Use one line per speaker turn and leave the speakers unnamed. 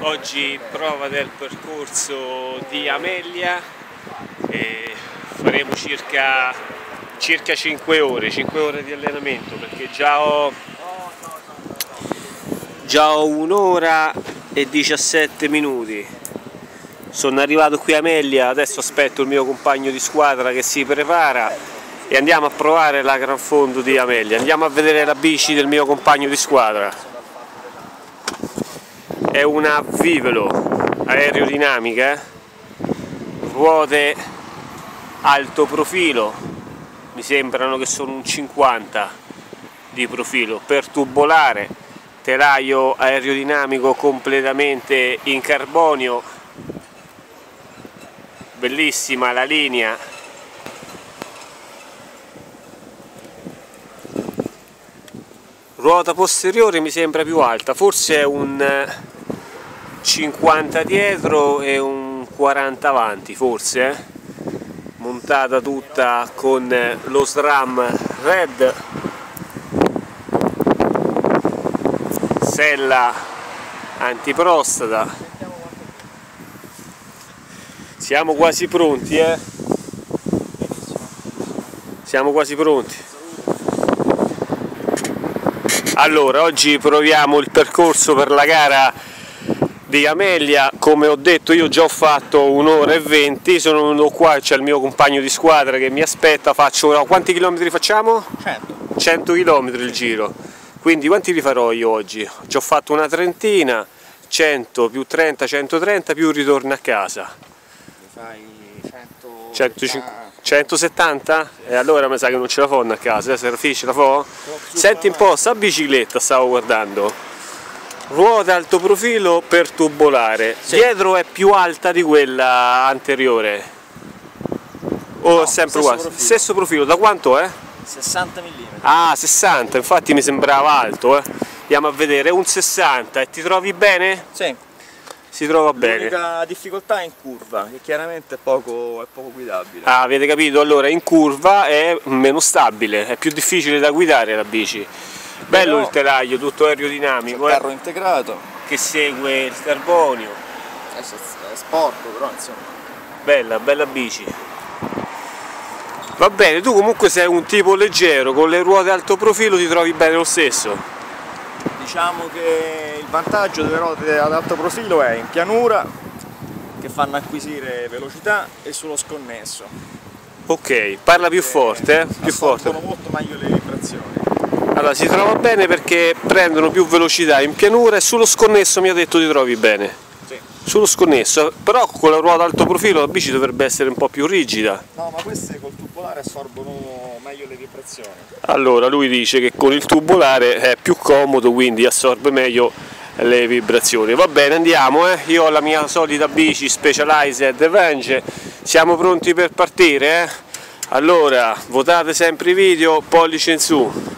Oggi prova del percorso di Amelia e faremo circa 5 ore di allenamento, perché già ho un'ora e 17 minuti. Sono arrivato qui a Amelia, adesso aspetto il mio compagno di squadra che si prepara e andiamo a provare la Gran Fondo di Amelia. Andiamo a vedere la bici del mio compagno di squadra. È una Vivelo aerodinamica, ruote alto profilo, mi sembrano che sono un 50 di profilo, per tubolare, telaio aerodinamico completamente in carbonio, bellissima la linea. Ruota posteriore mi sembra più alta, forse è un 50 dietro e un 40 avanti, forse, montata tutta con lo SRAM Red, sella antiprostata. Siamo quasi pronti, siamo quasi pronti. Allora, oggi proviamo il percorso per la gara di Amelia. Come ho detto, io già ho fatto un'ora e 20, sono venuto qua, c'è il mio compagno di squadra che mi aspetta. Quanti chilometri facciamo? 100 chilometri il giro, quindi quanti li farò io oggi? Già ho fatto una trentina, 100 più 30, 130 più ritorno a casa.
Fai
170? E allora mi sa che non ce la fanno a casa, se la finisce la fa? Senti un po', sta bicicletta stavo guardando, ruota alto profilo per tubolare, sì. Dietro è più alta di quella anteriore? O no, sempre uguale? Stesso profilo, da quanto è?
60 mm.
Ah, 60, infatti mi sembrava alto, Andiamo a vedere, un 60, e ti trovi bene?
Sì.
Si trova bene.
L'unica difficoltà è in curva, che chiaramente è poco guidabile.
Ah, avete capito? Allora in curva è meno stabile, è più difficile da guidare la bici. Bello. Però il telaio, tutto aerodinamico.
C'è il carro integrato.
Che segue il carbonio.
È sporco, però insomma.
Bella bici. Va bene, tu comunque sei un tipo leggero, con le ruote alto profilo ti trovi bene lo stesso.
Diciamo che il vantaggio delle ruote ad alto profilo è in pianura, che fanno acquisire velocità, e sullo sconnesso.
Ok, parla più forte, più forte.
Molto meglio le vibrazioni.
Allora, si trova bene perché prendono più velocità in pianura, e sullo sconnesso mi ha detto ti trovi bene.
Sì.
Sullo sconnesso, però con la ruota alto profilo la bici dovrebbe essere un po' più rigida.
No, ma queste col tubolare assorbono meglio le vibrazioni.
Allora lui dice che con il tubolare è più comodo, quindi assorbe meglio le vibrazioni. Va bene, andiamo, Io ho la mia solita bici Specialized Venge, siamo pronti per partire, Allora, votate sempre i video, pollice in su.